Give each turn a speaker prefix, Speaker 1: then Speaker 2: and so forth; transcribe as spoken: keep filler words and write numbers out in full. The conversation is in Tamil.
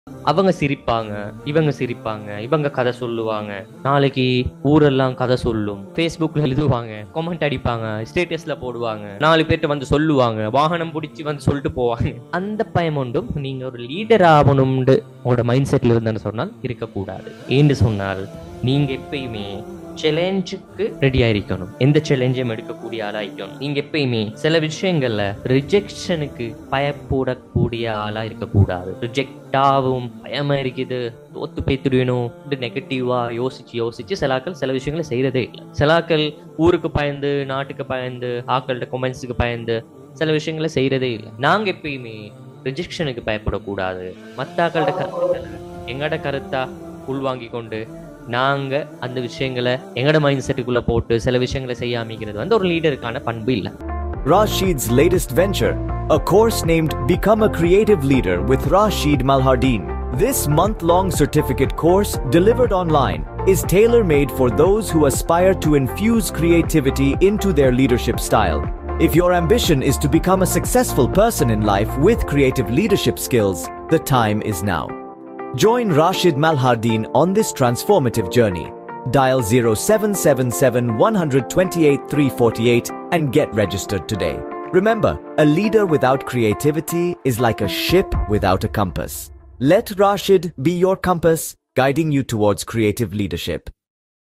Speaker 1: அவங்க சிரிப்பாங்க, இவங்க சிரிப்பாங்க, இவங்க கதை சொல்லுவாங்க, நாளைக்கு ஊரெல்லாம் கதை சொல்லும், ஃபேஸ்புக்ல எழுதுவாங்க, கமெண்ட் அடிப்பாங்க, ஸ்டேட்டஸ்ல போடுவாங்க, நாலு பேர்ட்ட வந்து சொல்லுவாங்க, வாகனம் பிடிச்சி வந்து சொல்லிட்டு போவாங்க. அந்த பயம் ஒன்றும் நீங்க ஒரு லீடர் ஆகணும்னு உங்களோட மைண்ட் செட்ல இருந்தேன்னு சொன்னால் இருக்கக்கூடாது. ஏன்னு சொன்னால் நீங்க எப்பயுமே சேலஞ்சுக்கு ரெடி ஆயிருக்கணும். எந்த சேலஞ்சையும் எடுக்கக்கூடிய ஆளா இருக்கணும். நீங்க எப்பயுமே சில விஷயங்கள்ல ரிஜெக்ஷனுக்கு பயப்படக்கூடிய ஆளா இருக்கக்கூடாது. ரிஜெக்ட் ஆகும் பயமா இருக்குது, தோத்து பேத்துடுவேணும், நெகட்டிவா யோசிச்சு யோசிச்சு சிலாக்கள் சில விஷயங்களை செய்யறதே இல்லை. சிலாக்கள் ஊருக்கு பயந்து, நாட்டுக்கு பயந்து, ஆக்கள்கிட்ட கொமெண்ட்ஸுக்கு பயந்து சில விஷயங்களை செய்யறதே இல்லை. நாங்க எப்பயுமே ரிஜெக்ஷனுக்கு பயப்படக்கூடாது. மற்ற ஆக்கள்கிட்ட கருத்துக்களை எங்கட கருத்தா உள்வாங்கி கொண்டு நாங்க அந்த விஷயங்களை எங்கட மைண்ட் செட்டுக்குள்ள போட்டு சில விஷயங்களை செய்யாமிக்கிறது வந்து ஒரு லீடருக்கான பண்பு இல்ல.
Speaker 2: Raashid's latest venture, a course named Become a Creative Leader with Raashid Malhardeen. This month-long certificate course delivered online is tailor-made for those who aspire to infuse creativity into their leadership style. If your ambition is to become a successful person in life with creative leadership skills, the time is now. Join Raashid Malhardeen on this transformative journey. Dial zero seven seven seven one two eight three four eight and get registered today. Remember, a leader without creativity is like a ship without a compass. Let Raashid be your compass, guiding you towards creative leadership.